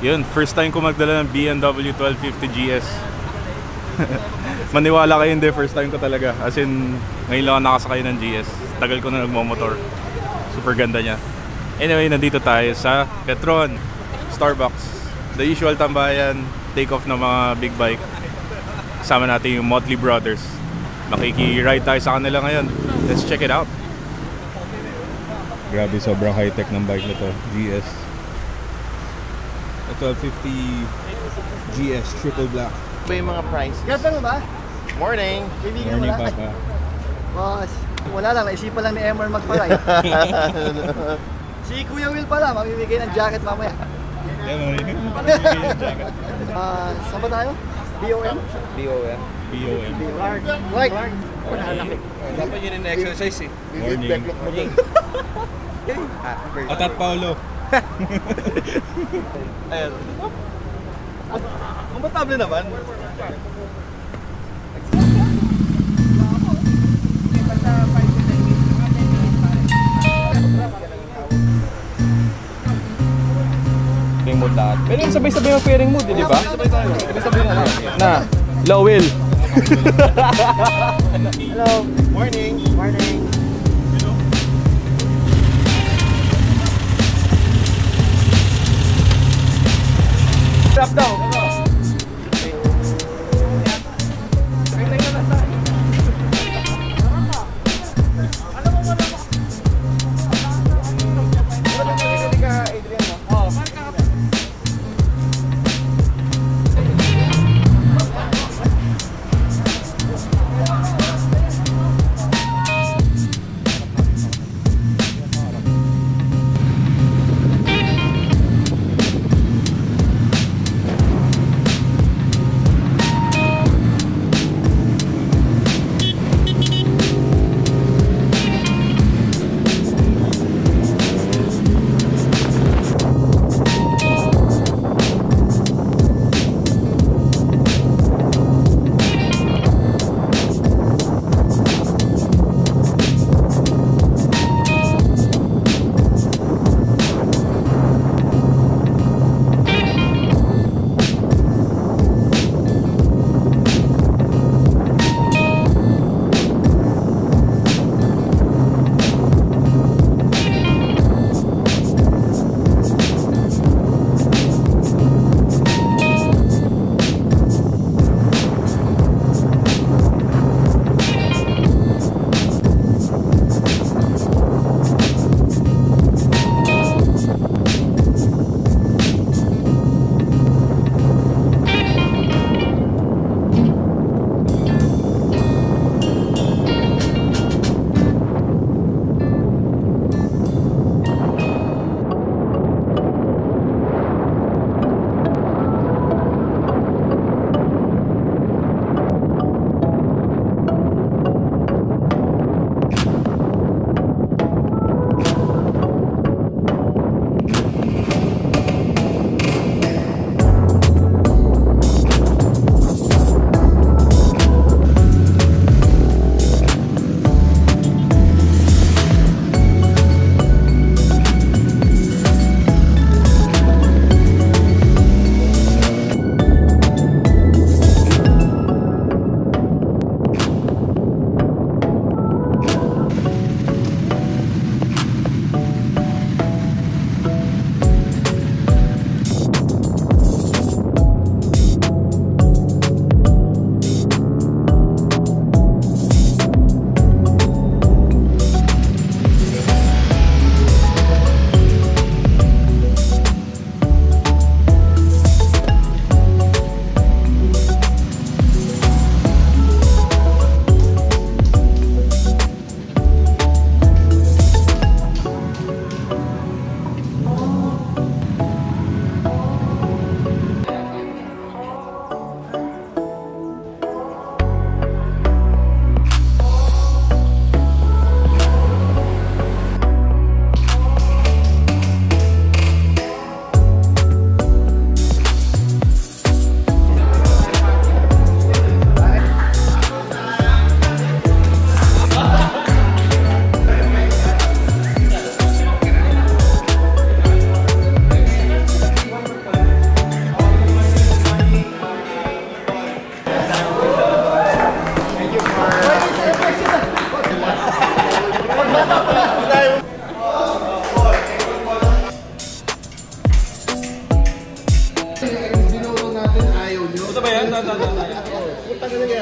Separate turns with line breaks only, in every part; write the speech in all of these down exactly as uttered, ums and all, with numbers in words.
Yun, first time ko magdala ng B M W twelve fifty G S. Maniwala kayo hindi, first time ko talaga. As in, ngayon lang ako nakasakay ng G S. Tagal ko na nagmamotor. Super ganda niya. Anyway, nandito tayo sa Petron, Starbucks. The usual tambayan, take off ng mga big bike. Kasama natin yung Motley brothers. Makiki-ride tayo sa kanila ngayon. Let's check it out. Grabe, sobrang high-tech ng bike na to. G S. twelve fifty G S triple black.
Ba yung mga price?
Ganda mo ba?
Morning!
Morning, Papa.
Boss, wala lang. Naisipan lang ni Emmer magpa-ride. Si Kuya Will pala, mamimigay ng jacket mamaya.
Yeah, mamimigay ng jacket.
Uh, saan ba tayo? B O M?
B O M.
B O M.
Right.
Dapat yun yung exercise eh.
Morning.
Morning.
Atat Paulo.
Ayan. Komportable naman. Pairing mode lahat. Pero yung sabay-sabay yung pairing mode, di ba? Sabay-sabay na. Na, low wheel.
Hello.
Morning.
Morning.
Drop down.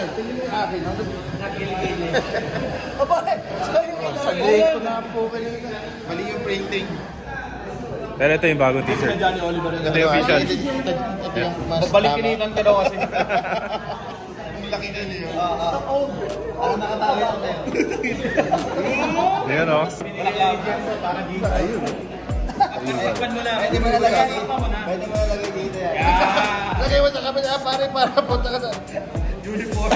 yan. Tingin mo yung akin. Nakili-gili. O bakit? Sabi ko na po kanina. Mali yung printing.
Pero ito yung bagong t-shirt. Ito yung official.
Balik-kininan ka daw kasi.
Laki na niyo. Oo. Parang nakatali ako sa'yo.
Ayan o.
Parang dito. Ayun. Pwede mo nalagay dito. Pwede mo nalagay dito yan. Lagay mo sa kabila pare para punta ka sa uniform.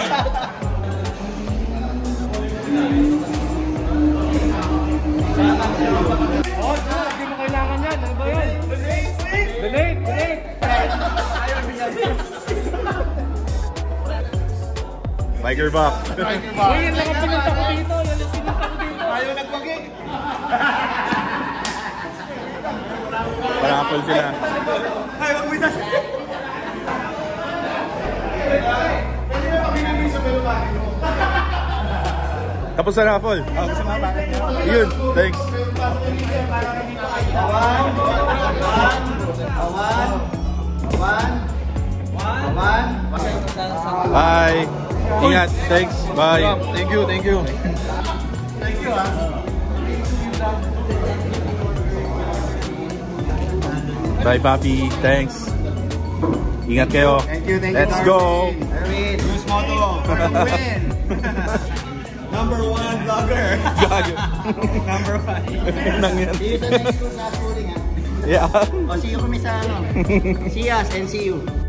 Oh, hindi mo kailangan yan. Ano ba yan? Delete! Delete! Ayaw niya.
Tiger box.
Uy, yan lang ang pinunta ko dito. Yan lang pinunta ko dito.
Ayaw nagpagig.
Parang apple sila.
Ay, wag mo isa.
Tapos na raffle.
Oh, gusto mo ba?
Yun, thanks.
Awan. Awan. Awan. Awan.
Bye. Ingat. Thanks. Bye.
Thank you, thank you.
Thank you, ah.
Bye, Papi. Thanks. Ingat kayo.
Thank you, thank you.
Let's go.
Erwin, use Moto for the win. Number one vlogger.
Gago.
Number one.
Nang yan.
See you sa next school na schooling, ah.
Yeah.
O, see you kami sa ano. See us and see you.